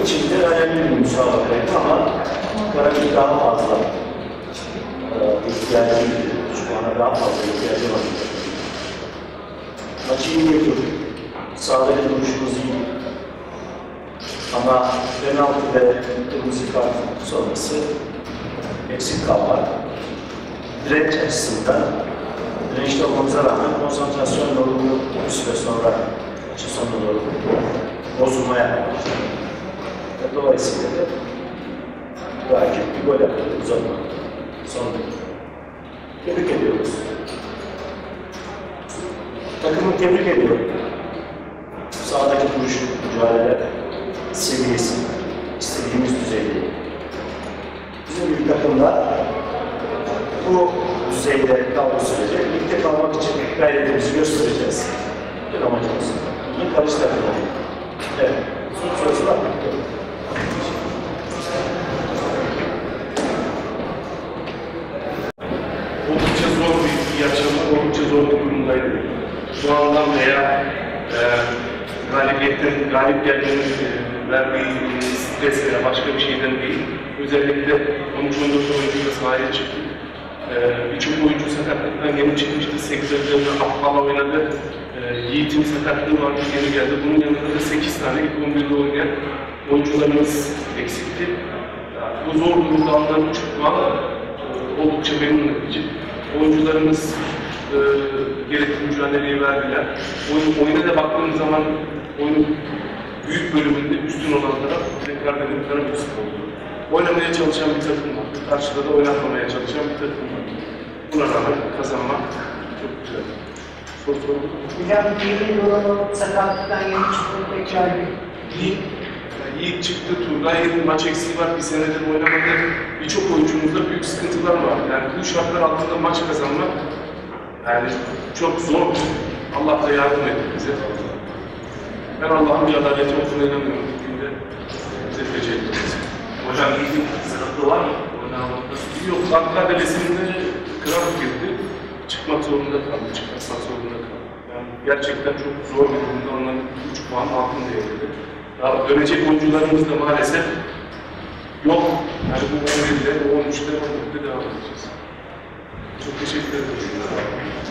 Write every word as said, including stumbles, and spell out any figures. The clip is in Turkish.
için de önemli bir müsabakaydı ama Karabük daha fazla e, ihtiyacıydı. Şu ana daha fazla ihtiyacı var. Maçı iyi götürdük. Sahadaki duruşumuz iyi. Ama penaltı ve kırmızı kart sonrası eksik kalmak. Direnç açısından dirençli olmamıza rağmen konsantrasyon yorumunu bir süre sonra maçın sonuna doğru bozulmaya başladı. Dolayısıyla da rakip bir gol yaptı, uzatma. Sonunda. Tebrik ediyoruz. Takımı tebrik ediyorum. Sahadaki duruş, mücadele seviyesi, istediğimiz düzeyde. Bizim büyük takımlar bu düzeyde kaldığı sürece birlikte kalmak için gayretimizi göstereceğiz. Bir amacımız. İyi karış takımlar. Evet. Son sorusu var mı? Oldukça zor bir yaşamda, oldukça zor bir durumdaydı. Şu andan veya e, galibiyetten, galip gelmenin e, verdiği stres veya başka bir şeyden değil. Özellikle on üç on dört oyuncuyla sahaya çıktı. E, Birçok oyuncu sakatlıktan yeni çıkmıştı. Sekreterinde Affal'a oynadı. E, Yiğit'in sakatlığı vardı, yeni geldi. Bunun yanında da sekiz tane ilk on birde oynayan oyuncularımız eksikti. Yani bu zor durumda alınan üç puan e, oldukça memnun edici. Oyuncularımız e, gerekli mücadeleyi verdiler. Oyun, oyuna da baktığımız zaman oyunun büyük bölümünde üstün olan taraf tekrar dediğim Karabükspor oldu. Oynamaya çalışan bir takım var. Karşıda da oynatmamaya çalışan bir takım var. Buna rağmen kazanmak çok güzel. Soru sordu. Hocam yeni yolu sakatlıktan yeni çıktı tekrar bir. Yiğit, Yiğit çıktı, Turgay'ın maç eksiği var, bir senedir oynamadı. Birçok oyuncumuzda büyük sıkıntılar var. Yani bu şartlar altında maç kazanmak yani çok zor. Allah da yardım etti bize. Ben Allah'ın bir adaleti olduğuna inanıyorum. Bugün de bize teşekkür ederiz. Hocam ilgili sıkıntı var mı? Oynamakta. Yok, Ankara Kalesi'nde kramp girdi. Çıkmak zorunda kaldı, çıkmak zorunda kaldı. Yani gerçekten çok zor bir durumda onların üç puan altında yerinde. Daha dönecek oyuncularımız da maalesef yok. Yani bu on birde, bu on üçte, on dörtte devam edeceğiz. Çok teşekkür ederim.